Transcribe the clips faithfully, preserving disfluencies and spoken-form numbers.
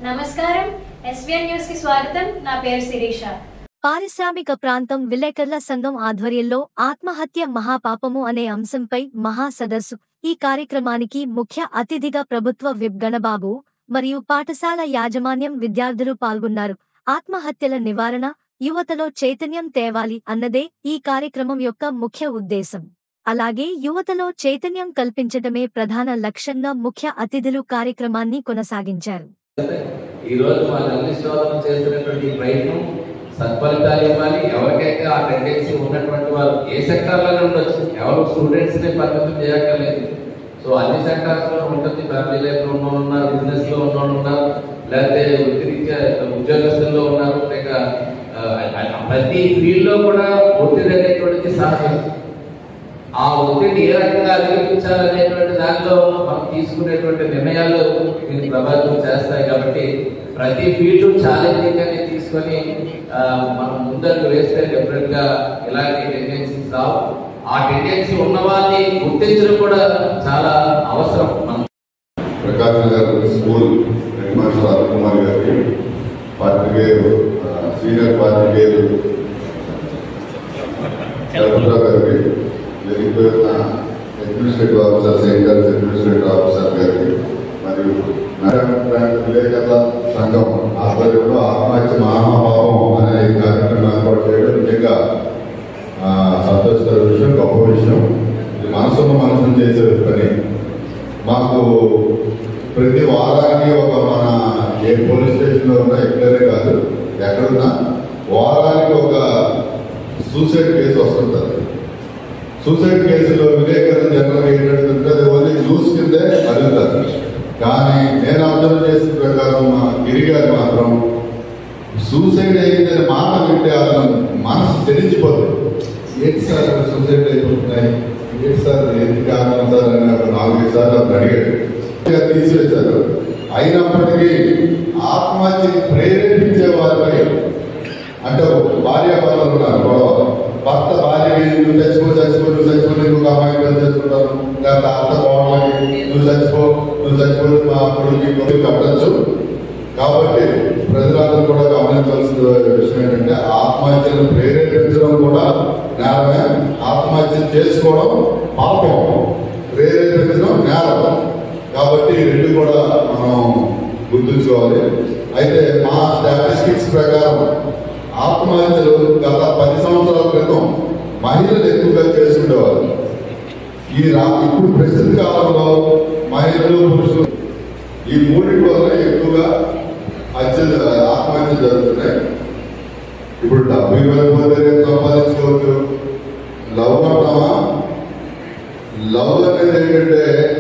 నమస్కారం SVN news కి స్వాగతం. నా పేరు శిరీష. పారిశ్రామిక ప్రాంతం విలేకరుల సంఘం ఆధ్వర్యంలో ఆత్మహత్య మహాపాపము అనే అంశంపై మహా సదస్సు. ఈ కార్యక్రమానికి ముఖ్య అతిథిగా ప్రభుత్వ విప్ గణబాబు మరియు పాఠశాల యాజమాన్యం విద్యార్థులు పాల్గొన్నారు. ఆత్మహత్యల నివారణ, యువతలో చైతన్యం తేవాలి అన్నదే ఈ కార్యక్రమం యొక్క ముఖ్య ఉద్దేశం. అలాగే యువతలో చైతన్యం కల్పించటమే ప్రధాన లక్ష్యంగా ముఖ్య అతిథులు కార్యక్రమాన్ని కొనసాగించారు. ఈ రోజు మా జర్నలిస్ట్ సోదరులు చేస్తున్నటువంటి ప్రయత్నం సత్ఫలితాలు ఇవ్వాలి. ఎవరికైతే ఆ టెండెన్సీ ఉన్నటువంటి వారు ఏ సెక్టార్లోనే ఉండొచ్చు, ఎవరు స్టూడెంట్స్నే పరిమితం చేయక్కర్లేదు. సో అన్ని సెక్టార్స్లో ఉంటుంది. ఫ్యామిలీ లైఫ్లో ఉన్నోళ్ళు ఉన్నారు, బిజినెస్లో ఉన్నోళ్ళు ఉన్నారు, లేకపోతే వృత్తిరీత్యా ఉద్యోగస్తుల్లో ఉన్నారు. లేక ప్రతి ఫీల్డ్లో కూడా ఒత్తిడి అనేటువంటిది సహజం. ఆ ఒత్తిడి ఏ రకంగా అధిగమించాలనేటువంటి దానిలో మనం తీసుకునేటువంటి నిర్ణయాలు దీన్ని ప్రభావితం చేస్తాయి. కాబట్టి ప్రతి ఫీల్డ్ ఛాలెంజింగ్ అని తీసుకొని మనం ముందరకు వేస్తే డెఫినెట్ గా ఇలాంటి టెండెన్సీస్ రావు. ఆ టెండెన్సీ ఉన్న వాళ్ళని గుర్తించడం కూడా చాలా అవసరం. మనం Prakash Nagar school head master Arun Kumar గారికి, పాత్రికేయులు సీనియర్ పాత్రికేయులు గారికి, జరిగిపోయిన administrative officer, centre administrative officer గారికి మరియు విలేకరుల సంఘం ఆధ్వర్యంలో ఆత్మహత్య మహాపాపం అనే కార్యక్రమం ఏర్పాటు చేయడం నిజంగా సంతోషకర విషయం, గొప్ప విషయం. ఇది మనసున్న మనసును చేసే పని. మాకు ప్రతి వారానికి ఒక మన ఏ పోలీస్ స్టేషన్లో ఉన్నా ఎక్కడనే కాదు, ఎక్కడున్నా వారానికి ఒక సూసైడ్ కేసు వస్తుంటుంది. సూసైడ్ కేసులో విలేకరులు జనరల్గా ఏంటంటే ఓన్లీ న్యూస్ కిందే అడుగుతారు. కానీ నేను అబ్జర్వ్ చేసిన ప్రకారం మా గిరిగారు మాత్రం సూసైడ్ అయిందని మాట వింటే అతను మనసు చెల్లించిపోతుంది. ఏంటి సార్ సూసైడ్ అయిపోతున్నాయి, ఏంటి సార్ ఎందుకు కారణం సార్ అని ఒక నాలుగైదు సార్లు అతను అడిగాడు. తీసివేశారు. అయినప్పటికీ ఆత్మహత్యకి ప్రేరేపించే వారిపై, అంటే భార్యాభర్తలు ఉన్నారు గొడవ, భర్త భార్య నువ్వు చచ్చిపో చచ్చిపో నువ్వు చచ్చిపో నువ్వు అమ్మాయి పిల్లలు చచ్చిపోతారు, లేకపోతే అత్త బాగుండాలి నువ్వు చచ్చిపో నువ్వు చచ్చిపో మా కొడుకు కట్టచ్చు. కాబట్టి ప్రజలందరూ కూడా గమనించాల్సిన విషయం ఏంటంటే ఆత్మహత్యను ప్రేరేపించడం కూడా నేరమే, ఆత్మహత్య చేసుకోవడం పాపం, ప్రేరేపించడం నేరం. కాబట్టి రెండు కూడా మనం గుర్తుంచుకోవాలి. అయితే మా స్టాటిస్టిక్స్ ప్రకారం ఆత్మహత్యలు గత పది సంవత్సరాల క్రితం మహిళలు ఎక్కువగా చేసుకునేవారు. ఈ రా ఇప్పుడు ప్రస్తుత కాలంలో మహిళలు, పురుషులు ఈ మూడింటి వల్ల ఎక్కువగా హత్య ఆత్మహత్య జరుగుతున్నాయి. ఇప్పుడు డబ్బు ఇవ్వకపోతే రేపు సంపాదించుకోవచ్చు. లవ్ అంటామా, లవ్ అనేది ఏంటంటే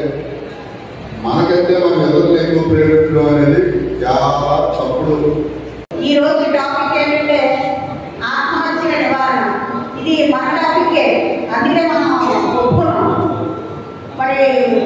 మనకంటే మన ఇతరులను ఎక్కువ ప్రేరేపించడం అనేది చాలా తప్పుడు. ఈ రోజు టాపిక్ ఏంటంటే ఆత్మహత్య నివారణ. ఇది మన టాపికే, అందుకే మనం ఒప్పుకున్నాం. మరి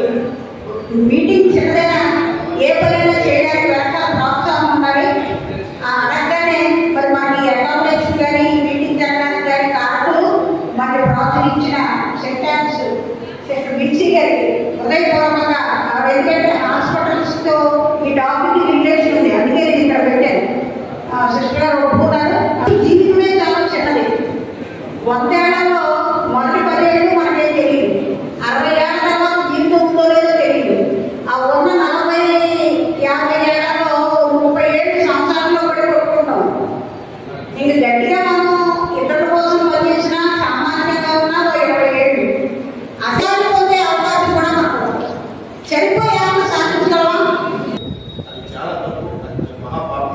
మీటింగ్ చిన్నదైనా ఏ పనైనా చేయడానికి వెనక ప్రోత్సాహం ఉండాలి. అనగానే మరి మనకి అకామిడేషన్ కానీ మీటింగ్ జరగడానికి కానీ కారకులు మరి ప్రోత్సహించిన సెక్టార్స్ సెక్టర్ మిర్చి గారికి హృదయపూర్వకంగా, ఎందుకంటే హాస్పిటల్స్తో ఈ టాపిక్ రిలేషన్ ఉంది, అందుకే నేను ఇక్కడ పెట్టాను. సిస్టర్ గారు ఒప్పుకున్నారు. జీవితమే చాలా చిన్నది. వందేళ్లలో మొదటి పదేళ్ళు మనకేం తెలియదు, అరవై ఏళ్ళ తర్వాత జీవితం ఉందో లేదో తెలియదు. ఆ ఉన్న నలభై యాభై ఏళ్లలో ముప్పై ఏళ్ళు సంవత్సరాల్లో కూడా కొట్టుకుంటాం. ఇంక గట్టిగా మనం ఇతరుల కోసం పనిచేసినా సామాన్యంగా ఉన్నా ఇరవై ఏళ్ళు అసలు పొందే అవకాశం కూడా మనకు. చనిపోయామని సాధించగలమా? అది చాలా తప్పు, అది మహాపాపం.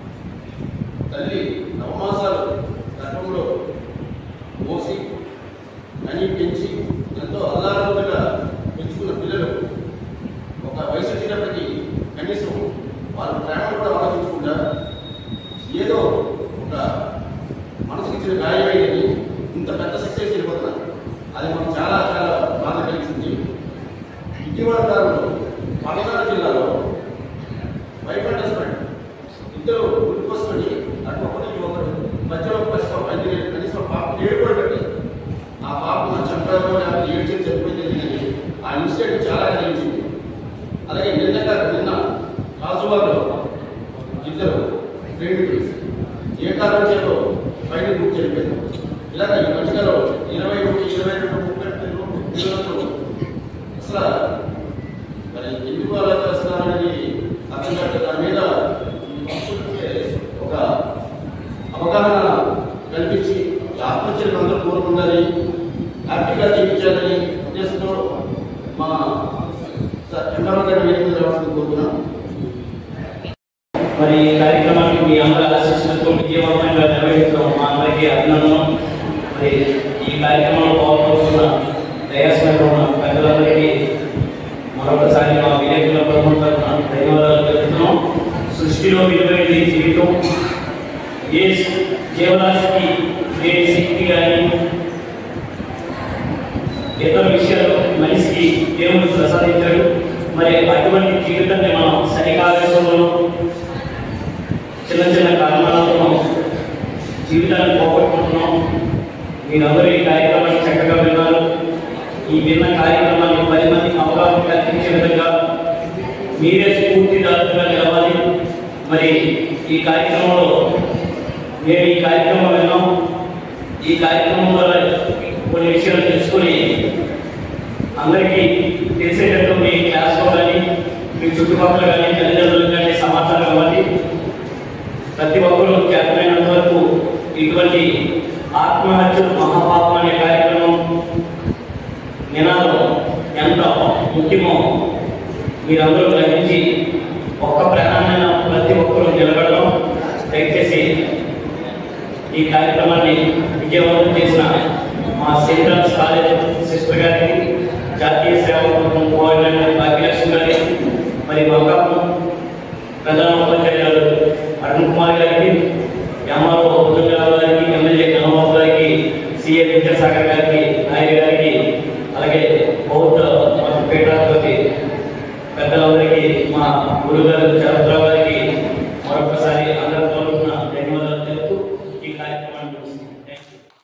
తల్లి నవమాసాలు గర్భంలో మోసి అని పెంచి ఎంతో అల్లారుగా పెంచుకున్న పిల్లలు ఒక వయసు వచ్చినప్పటికీ కనీసం వాళ్ళ ప్రేమను కూడా ఆలోచించకుండా ఏదో ఒక మనసుకి ఇచ్చిన గాయమైనది ఇంత పెద్ద సక్సెస్ అయిపోతున్నారు. అది మనకు చాలా చాలా బాధ కలిగించింది. ఇటీవల కాలంలో పాలకాడు జిల్లాలో వైఫ్ అండ్ హస్బెండ్ ఇద్దరు గుర్తుకొసుకొని అటు ఒకటి ఒకరు మధ్యలో పసిపాప కనీసం పాప ఏడుకోవడం, ఆ పాపను చంపడంలో లేకపోతే ఏడ్చేది చెప్పిపోయింది. ఆ ఇన్సిడెంట్ చాలా కలిగించింది. అలాగే నిన్న నిన్న రాజువాడలో ఇద్దరు ప్రేమికులు ఏ కారణం చేతో బయట గుర్తు చెప్పింది. ఇలాగ ఈ మధ్యలో ఇరవై ఒకటి ఇరవై రెండు ముప్పై రోజులు అసలు మరి ఎందుకు అలా చేస్తున్నారనేది అర్థం కాదు. దాని మీద ఒక అవగాహన కల్పించి ఆత్మహత్యలకు అందరూ దూరం ఉండాలి, హ్యాపీగా జీవించాలని ఉద్దేశంతో మా ఎంఆర్ఓ గారి వేదిక రావాలని కోరుతున్నాం. మరి ఈ కార్యక్రమానికి మీ అందరి ఆశీస్సులతో విజయవంతంగా నిర్వహించడం మా అందరికీ అభినందనం. మరి ఈ కార్యక్రమంలో పాల్గొంటున్న దయాస్మరణ ఉన్న పెద్దలందరికీ మరొకసారి మా విలేకరుల ప్రభుత్వం తరఫున ధన్యవాదాలు తెలుపుతున్నాం. సృష్టిలో విలువైన జీవితం ఏ జీవరాశికి ఏ శక్తి కానీ ఇతర విషయాలు మనిషికి దేవుడు ప్రసాదించాడు. మరి అటువంటి జీవితాన్ని మనం సరికాలంలో చిన్న చిన్న కారణాలతో జీవితాన్ని పోగొట్టుకుంటున్నాం. మీరందరూ ఈ కార్యక్రమాన్ని చక్కగా విన్నారు. ఈ విన్న కార్యక్రమాన్ని పది మందికి అవగాహన కల్పించే విధంగా మీరే స్ఫూర్తిదారులుగా నిలవాలి. మరి ఈ కార్యక్రమంలో మేము ఈ కార్యక్రమం విన్నాం. ఈ కార్యక్రమం ద్వారా కొన్ని విషయాలు తెలుసుకొని అందరికీ తెలిసేటట్టు మీ క్లాస్లో కానీ మీ చుట్టుపక్కల కానీ తల్లిదండ్రులు కానీ సమాచారం ఇవ్వాలి. ప్రతి ఒక్కరూ చేతనైనంత వరకు ఇటువంటి ఆత్మహత్య మహాపాపం అనే కార్యక్రమం నినాదం ఎంత ముఖ్యమో మీరందరూ గ్రహించి ఒక్క ప్రధానమైన ప్రతి ఒక్కరూ నిలబడడం. దయచేసి ఈ కార్యక్రమాన్ని విజయవంతం చేసిన మా సెంట్రల్స్ కాలేజ్ సిస్టర్ గారికి, జాతీయ సేవా పథకం కోఆర్డినేటర్ భాగ్యలక్ష్మి గారి, మరి వంకాపు ప్రధాన ఉపాధ్యాయులు అరుణ్ కుమార్ గారికి, ఎంఆర్ఓ భుజంగారావు గారికి, ఎమ్మెల్యే కన్నబాబు గారికి, సిఏ విద్యాసాగర్ గారికి, నాయక్ గారికి, అలాగే బౌద్ధ పీఠాధిపతి పెద్దలందరికీ, మా గురుగారు చరత్రావు గారికి మరొకసారి అందరూ ధన్యవాదాలు తెలుపుతూ ఈ కార్యక్రమాన్ని